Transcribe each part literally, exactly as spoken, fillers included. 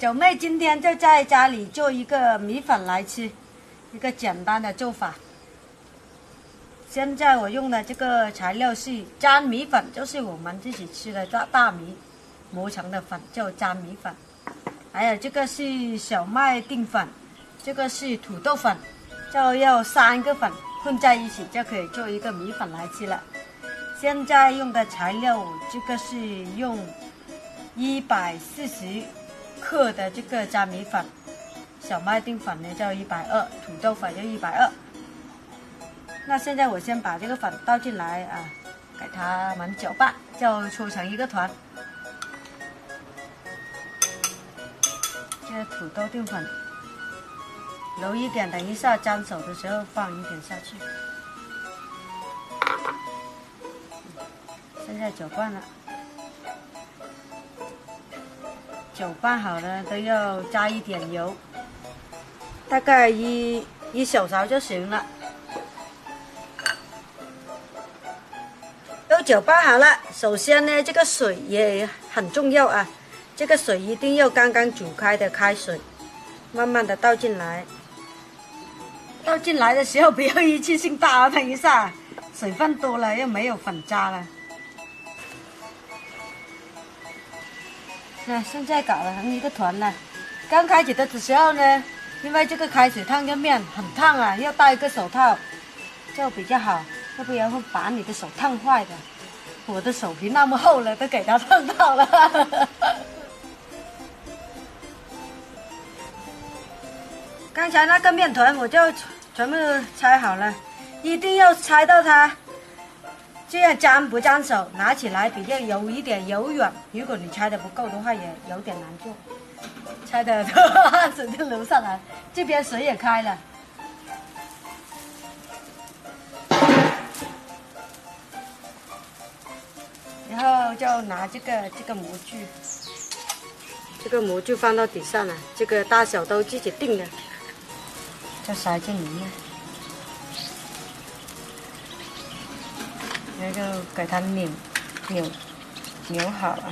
九妹今天就在家里做一个米粉来吃，一个简单的做法。现在我用的这个材料是粘米粉，就是我们自己吃的大大米磨成的粉，叫粘米粉。还有这个是小麦淀粉，这个是土豆粉，就要三个粉混在一起就可以做一个米粉来吃了。现在用的材料，这个是用一百四十克的这个粘米粉，小麦淀粉呢就一百二，土豆粉就一百二。那现在我先把这个粉倒进来啊，给它们搅拌，就搓成一个团。这个土豆淀粉揉一点，等一下沾手的时候放一点下去。现在搅拌了，搅拌好了都要加一点油，大概一一小勺就行了。都搅拌好了，首先呢，这个水也很重要啊，这个水一定要刚刚煮开的开水，慢慢的倒进来。倒进来的时候不要一次性倒啊，等一下水分多了又没有粉渣了。那现在搞了成一个团了。刚开始的时候呢，因为这个开水烫的面很烫啊，要戴一个手套就比较好，要不然会把你的手烫坏的。我的手皮那么厚了，都给它烫到了。刚才那个面团我就全部拆好了，一定要拆到它这样粘不粘手，拿起来比较有一点柔软。如果你拆的不够的话，也有点难做。拆的汗水就流上来，这边水也开了。然后就拿这个这个模具，这个模具放到底上了，这个大小都自己定的，就塞进里面，然后就给它扭扭扭好了。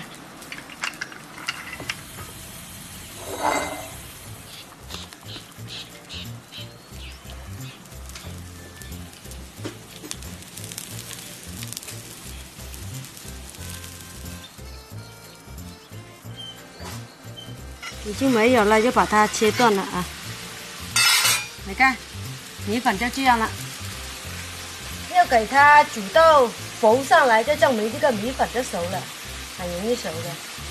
已经没有了，就把它切断了啊！你看，米粉就这样了。要给它煮到浮上来，就证明这个米粉就熟了，很容易熟的。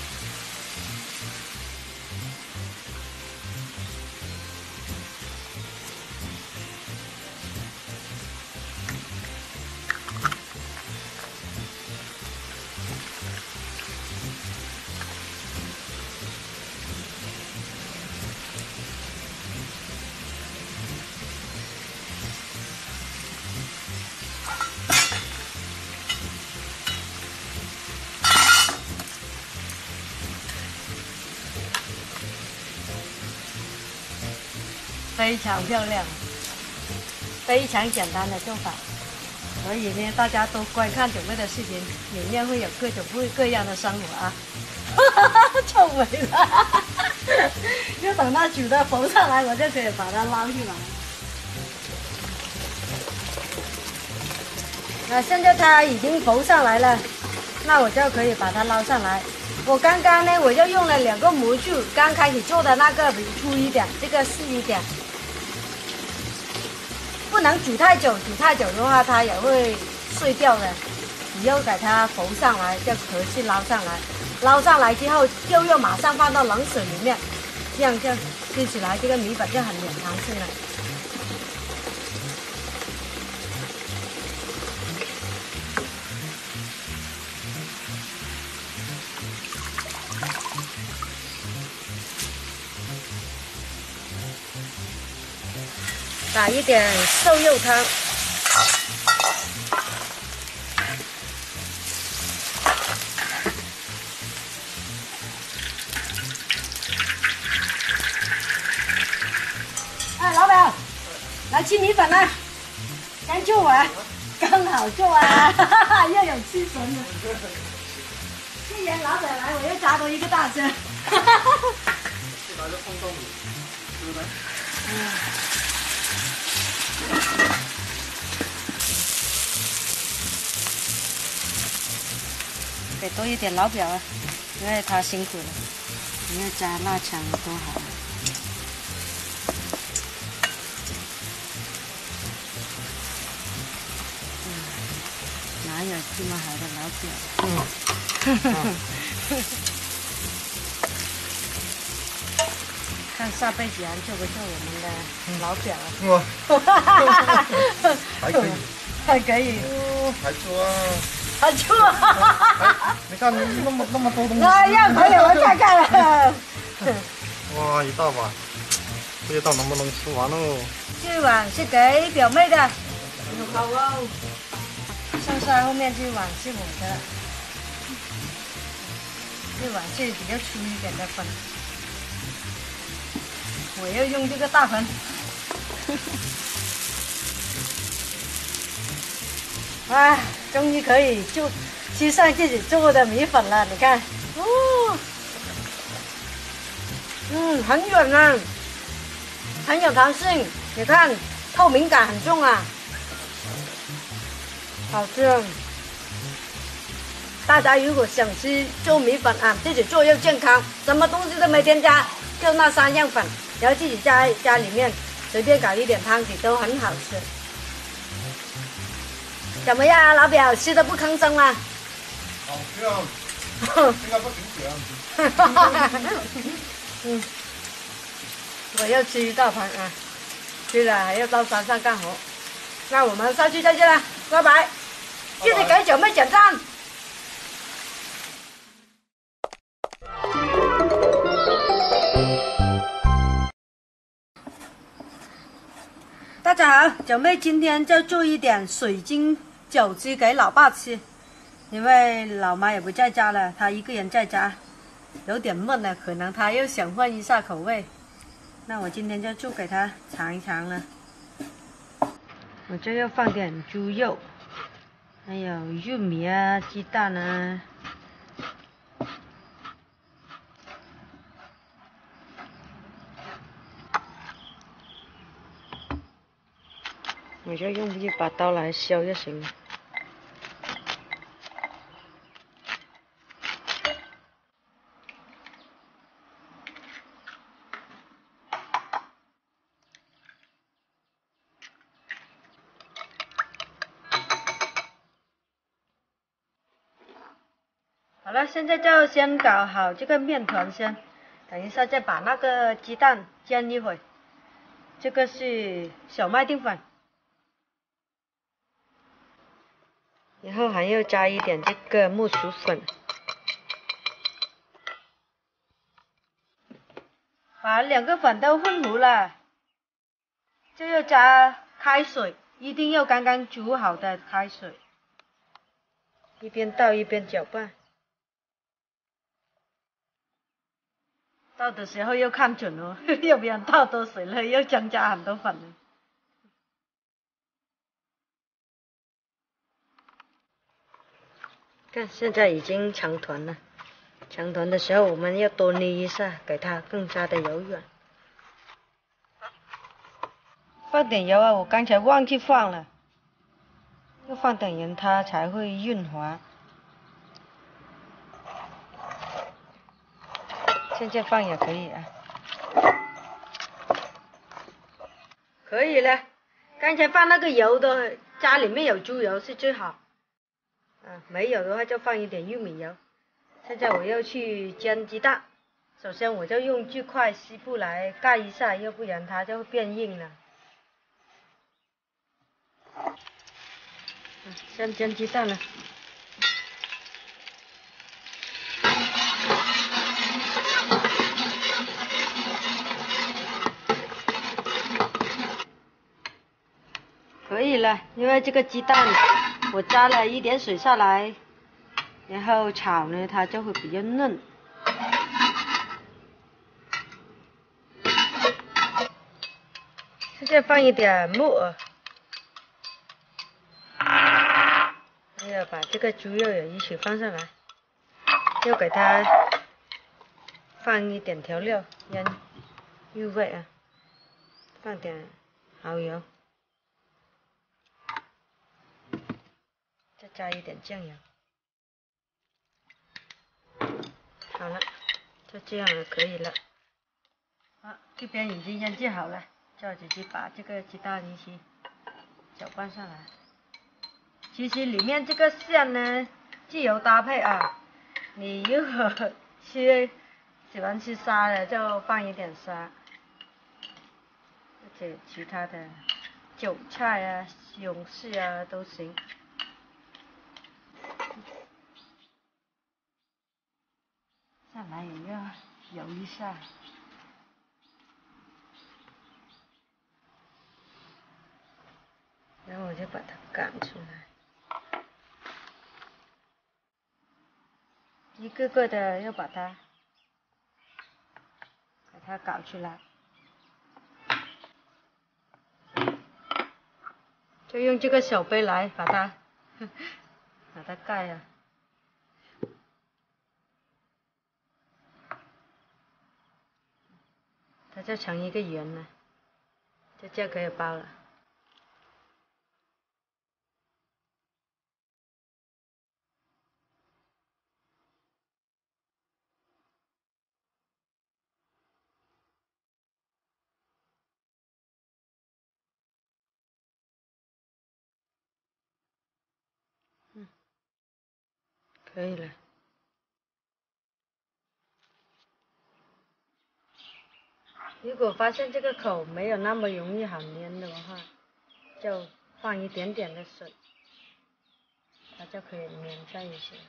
非常漂亮，非常简单的做法，所以呢，大家多观看九妹的视频，里面会有各种不各样的生活啊！臭美了，就等它煮的浮上来，我就可以把它捞起来。那现在它已经浮上来了，那我就可以把它捞上来。我刚刚呢，我就用了两个模具，刚开始做的那个比粗一点，这个细一点。不能煮太久，煮太久的话它也会碎掉的。你要给它浮上来，就可以捞上来。捞上来之后，就要马上放到冷水里面，这样就吃起来这个米粉就很软弹性了。打一点瘦肉汤，哎，老板，来吃米粉了，刚做完，刚好做完，哈哈，又有吃神了。既然老板来，我又加多一个大声，哈哈哈。 把它放到米，对不对？ 嗯。给多一点老表啊，因为他辛苦了。你要加辣肠多好啊！嗯，哪有这么好的老表？嗯。看下辈子还做不做我们的老表啊？ 哇，还可以， 还可以， 哦，还做啊， 还做啊！ 你看那么那么多东西， 哎呀，可以，我看看了。 哇，一大把，这一道能不能吃完哦？ 这碗是给表妹的，好哦。剩下后面这碗是我的，这碗是比较粗一点的粉。我要用这个大盆。啊，终于可以就吃上自己做的米粉了，你看，哦，嗯，很软啊，很有弹性，你看透明感很重啊，好吃。大家如果想吃做米粉啊，自己做又健康，什么东西都没添加，就那三样粉。然后自己在家里面随便搞一点汤底都很好吃，怎么样啊，老表？吃的不吭声吗？ 好香，应该不挺香。 嗯，我要吃一大盘啊，吃了还要到山上干活。那我们下期再见了，拜拜！记得给九妹点赞。大家好，九妹今天就做一点水晶饺子给老爸吃，因为老妈也不在家了，她一个人在家，有点闷了，可能她又想换一下口味。那我今天就做给她尝一尝了。我就要放点猪肉，还有玉米啊、鸡蛋啊。我就用一把刀来削就行了。好了，现在就先搞好这个面团先，等一下再把那个鸡蛋煎一会儿。这个是小麦淀粉。然后还要加一点这个木薯粉，把两个粉都混糊了，就要加开水，一定要刚刚煮好的开水，一边倒一边搅拌，倒的时候要看准哦，要不然倒多水了又增加很多粉了。看，现在已经成团了。成团的时候，我们要多捏一下，给它更加的柔软。放点油啊，我刚才忘记放了，要放点盐，它才会润滑。现在放也可以啊。可以了，刚才放那个油的，家里面有猪油是最好。啊，没有的话就放一点玉米油。现在我要去煎鸡蛋，首先我就用这块锡布来盖一下，要不然它就会变硬了。嗯，先煎鸡蛋了。可以了，因为这个鸡蛋我加了一点水下来，然后炒呢它就会比较嫩。现在放一点木耳，还要把这个猪肉也一起放上来，要给它放一点调料，盐、 入味啊，放点蚝油，再加一点酱油。好了，就这样了，可以了。好，这边已经腌制好了，叫姐姐把这个鸡蛋一起搅拌上来。其实里面这个馅呢，自由搭配啊。你如果吃喜欢吃沙的，就放一点沙，或者其他的韭菜啊、西红柿啊都行。再来也要揉一下。然后我就把它擀出来，一个个的要把它把它搞出来，就用这个小杯来把它把它盖了，它就成一个圆了，就这样可以包了。嗯，可以了。如果发现这个口没有那么容易好粘的话，就放一点点的水，它就可以粘在一起。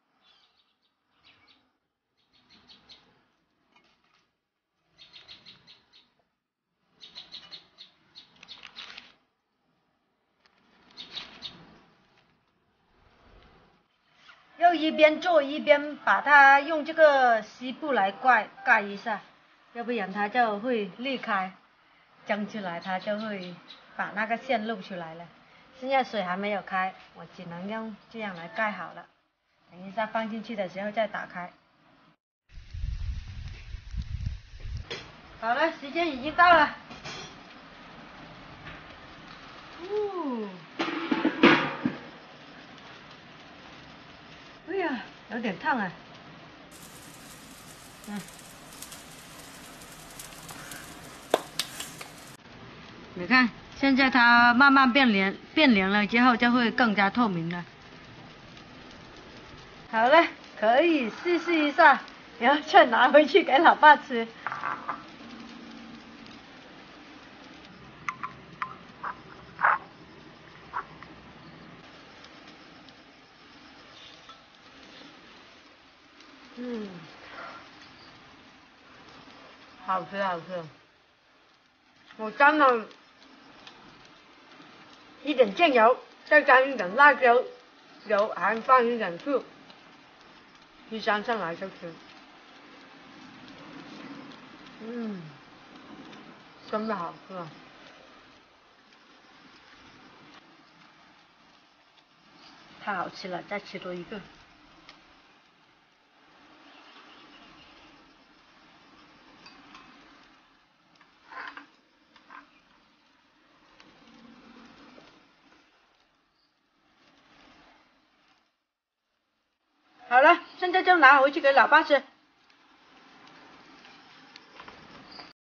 又一边做一边把它用这个锡布来盖盖一下，要不然它就会裂开，蒸出来它就会把那个馅露出来了。现在水还没有开，我只能用这样来盖好了。等一下放进去的时候再打开。好了，时间已经到了。哦，哎呀，有点烫啊。嗯。你看，现在它慢慢变凉，变凉了之后就会更加透明了。好了，可以试试一下，然后再拿回去给老爸吃。嗯，好吃好吃。我沾了一点酱油，再加一点辣椒油，还放一点醋，一沾上来就吃。嗯，真的好吃啊！太好吃了，再吃多一个。好了，现在就拿回去给老爸吃。